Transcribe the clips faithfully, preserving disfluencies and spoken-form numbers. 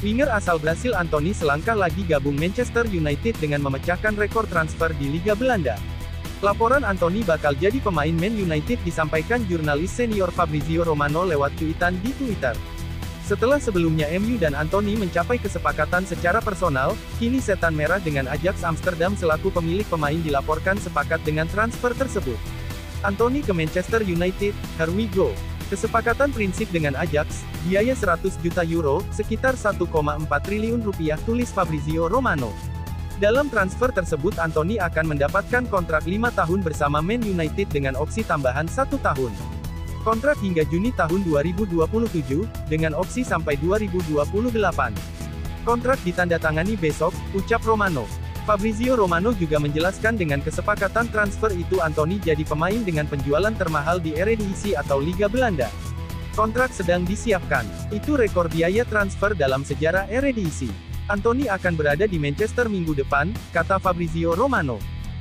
Winger asal Brasil Anthony selangkah lagi gabung Manchester United dengan memecahkan rekor transfer di Liga Belanda. Laporan Anthony bakal jadi pemain Man United disampaikan jurnalis senior Fabrizio Romano lewat cuitan di Twitter. Setelah sebelumnya M U dan Anthony mencapai kesepakatan secara personal, kini Setan Merah dengan Ajax Amsterdam selaku pemilik pemain dilaporkan sepakat dengan transfer tersebut. Anthony ke Manchester United, here we go. Kesepakatan prinsip dengan Ajax, biaya seratus juta euro, sekitar satu koma empat triliun rupiah, tulis Fabrizio Romano. Dalam transfer tersebut Anthony akan mendapatkan kontrak lima tahun bersama Man United dengan opsi tambahan satu tahun. Kontrak hingga Juni tahun dua ribu dua puluh tujuh, dengan opsi sampai dua ribu dua puluh delapan. Kontrak ditandatangani besok, ucap Romano. Fabrizio Romano juga menjelaskan dengan kesepakatan transfer itu Anthony jadi pemain dengan penjualan termahal di Eredivisie atau Liga Belanda. Kontrak sedang disiapkan. Itu rekor biaya transfer dalam sejarah Eredivisie. Anthony akan berada di Manchester minggu depan, kata Fabrizio Romano.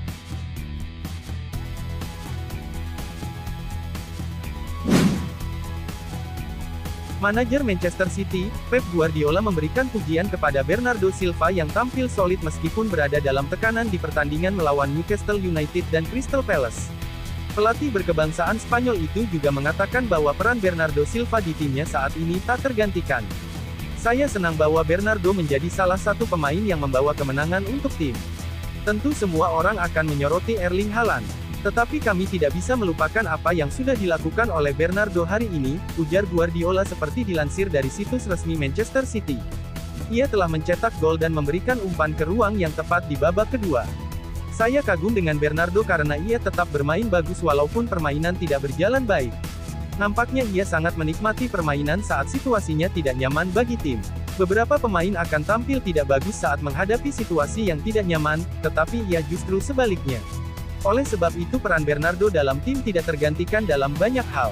Manajer Manchester City, Pep Guardiola memberikan pujian kepada Bernardo Silva yang tampil solid meskipun berada dalam tekanan di pertandingan melawan Newcastle United dan Crystal Palace. Pelatih berkebangsaan Spanyol itu juga mengatakan bahwa peran Bernardo Silva di timnya saat ini tak tergantikan. Saya senang bahwa Bernardo menjadi salah satu pemain yang membawa kemenangan untuk tim. Tentu semua orang akan menyoroti Erling Haaland. Tetapi kami tidak bisa melupakan apa yang sudah dilakukan oleh Bernardo hari ini, ujar Guardiola seperti dilansir dari situs resmi Manchester City. Ia telah mencetak gol dan memberikan umpan ke ruang yang tepat di babak kedua. Saya kagum dengan Bernardo karena ia tetap bermain bagus walaupun permainan tidak berjalan baik. Nampaknya ia sangat menikmati permainan saat situasinya tidak nyaman bagi tim. Beberapa pemain akan tampil tidak bagus saat menghadapi situasi yang tidak nyaman, tetapi ia justru sebaliknya. Oleh sebab itu peran Bernardo dalam tim tidak tergantikan dalam banyak hal.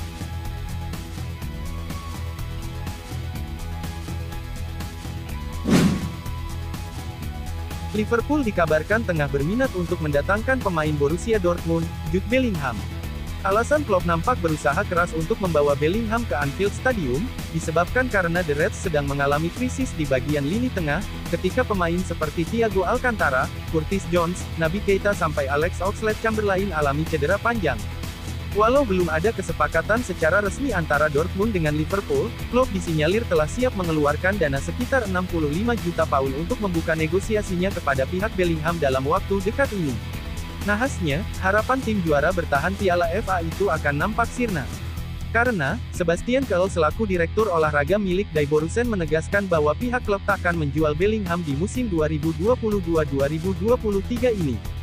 Liverpool dikabarkan tengah berminat untuk mendatangkan pemain Borussia Dortmund, Jude Bellingham. Alasan klub nampak berusaha keras untuk membawa Bellingham ke Anfield Stadium, disebabkan karena The Reds sedang mengalami krisis di bagian lini tengah, ketika pemain seperti Thiago Alcantara, Curtis Jones, Naby Keita sampai Alex Oxlade-Chamberlain alami cedera panjang. Walau belum ada kesepakatan secara resmi antara Dortmund dengan Liverpool, klub disinyalir telah siap mengeluarkan dana sekitar enam puluh lima juta pound untuk membuka negosiasinya kepada pihak Bellingham dalam waktu dekat ini. Nahasnya, harapan tim juara bertahan Piala F A itu akan nampak sirna. Karena, Sebastian Kehl selaku direktur olahraga milik Die Borussen menegaskan bahwa pihak klub takkan menjual Bellingham di musim dua ribu dua puluh dua dua ribu dua puluh tiga ini.